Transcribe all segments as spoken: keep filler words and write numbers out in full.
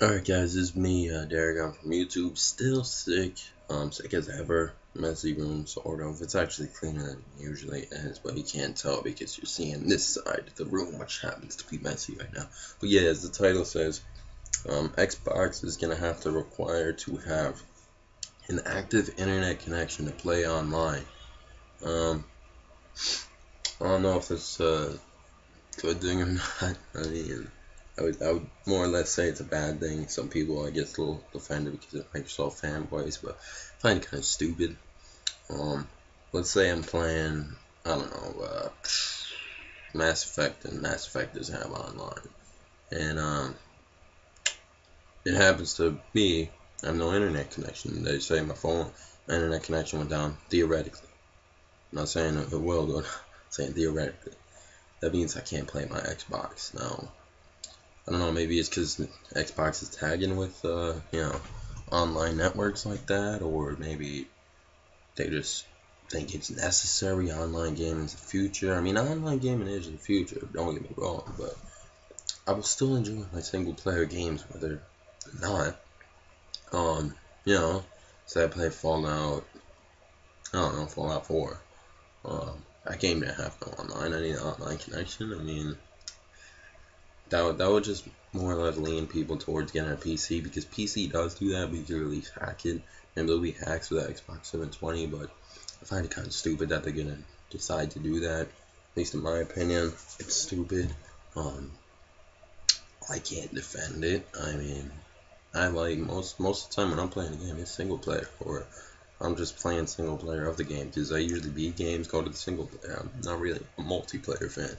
Alright guys, this is me, uh, Derek. I'm from YouTube, still sick, um, sick as ever, messy room, sort of. It's actually cleaner than it usually is, but you can't tell because you're seeing this side of the room, which happens to be messy right now. But yeah, as the title says, um, Xbox is going to have to require to have an active internet connection to play online. Um, I don't know if it's a good thing or not. I mean, I would, I would more or less say it's a bad thing. Some people, I guess, a little offended because of Microsoft fanboys, but I find it kind of stupid. Um, let's say I'm playing, I don't know, uh, Mass Effect, and Mass Effect doesn't have online, and um, it happens to be I have no internet connection. They say my phone, my internet connection went down theoretically. I'm not saying it will, though. I'm saying theoretically. That means I can't play my Xbox now. I don't know, maybe it's because Xbox is tagging with, uh, you know, online networks like that, or maybe they just think it's necessary. Online gaming is the future. I mean, online gaming is the future, don't get me wrong, but I will still enjoy my single player games, whether or not. Um, you know, say I play Fallout, I don't know, Fallout four. Um, that game didn't have no online. I need an online connection. I mean, That would, that would just more or less lean people towards getting a P C, because P C does do that, but you can at least hack it, and there'll be hacks for the Xbox seven twenty, but I find it kind of stupid that they're going to decide to do that. At least in my opinion, it's stupid. Um, I can't defend it. I mean, I like, most most of the time when I'm playing a game, it's single player, or I'm just playing single player of the game, because I usually beat games, go to the single player. I'm not really a multiplayer fan.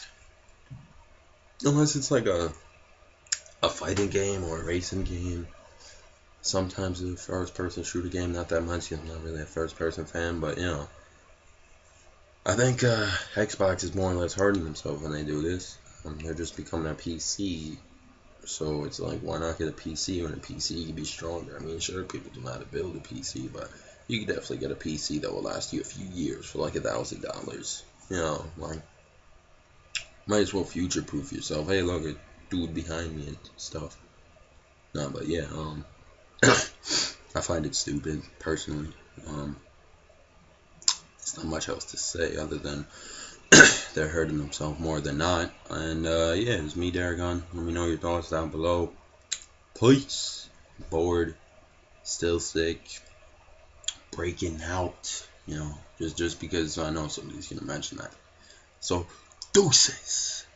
Unless it's like a a fighting game or a racing game. Sometimes a first person shooter game, not that much. I'm not really a first person fan, but you know, I think uh, Xbox is more or less hurting themselves when they do this. Um, they're just becoming a P C, so it's like, why not get a P C when a P C can be stronger? I mean, sure, people do know how to build a P C, but you can definitely get a P C that will last you a few years for like a thousand dollars. You know, like, might as well future proof yourself. Hey, look, a dude behind me and stuff. No, but yeah, um. I find it stupid, personally. Um, there's not much else to say other than they're hurting themselves more than not. And uh, yeah, it's me, Daragon. Let me know your thoughts down below. Peace. Bored, still sick, breaking out. You know, just just because I know somebody's gonna mention that. So, deuces.